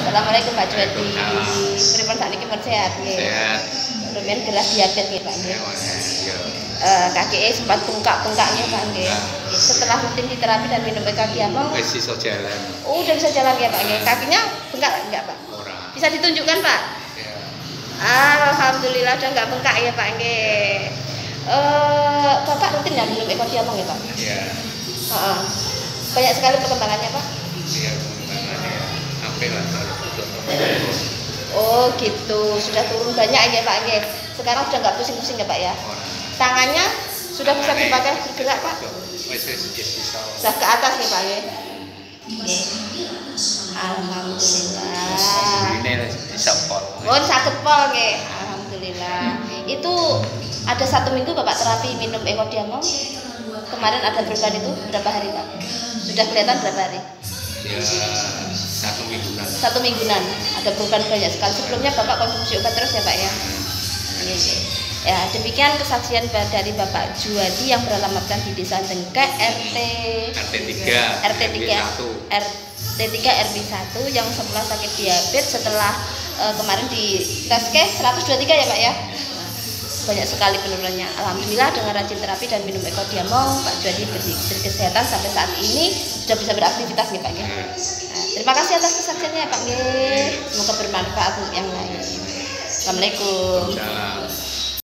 Assalamualaikum Pak Juwadi. Waalaikumsalam. Pripun sakniki pun sehat nggih? Sehat. Rumiyin gelas diabetes nggih Pak nggih. Iya. Kakek sempat bengkak-bengkak nggih Pak nggih. Setelah rutin diterapi dan minum kaki among, Wis iso jalan. oh udah bisa jalan ya Pak nggih. Kakinya bengkak enggak Pak? Ora. Bisa ditunjukkan Pak? Ya. Alhamdulillah udah enggak bengkak ya Pak nggih. Bapak rutin ya minum ekor diamong ya Pak? Iya. Banyak sekali perkembangannya Pak. Iya, perkembangannya sampai lah kalau sudah Oh gitu, sudah turun banyak ya Pak nggih. Sekarang sudah nggak pusing-pusing ya Pak ya? Tangannya sudah bisa dipakai bergerak Pak? Wis bisa. Sudah ke atas nih Pak nggih. Nggih. Alhamdulillah. Ini bisa pol. Oh, saged pol nggih. Alhamdulillah. Itu ada 1 minggu Bapak terapi minum ekor diamong. Kemarin ada perubahan itu berapa hari Pak? Sudah kelihatan berapa hari? Ya 1 mingguan. 1 mingguan. Ada perubahan banyak sekali. Sebelumnya Bapak konsumsi obat terus ya Pak ya? Iya. Ya, demikian kesaksian dari Bapak Juwadi yang beralamatkan di Desa Dengkek RT3 RW 1 yang semula sakit diabetes setelah kemarin di tes ke 123 ya Pak ya. Banyak sekali penurunannya. Alhamdulillah dengan rajin terapi dan minum ekor diamong, Pak Juwadi berkesehatan sampai saat ini sudah bisa beraktivitas nih Pak. Nah, terima kasih atas kesaksiannya Pak. Semoga bermanfaat untuk yang lain. Assalamualaikum. Salam.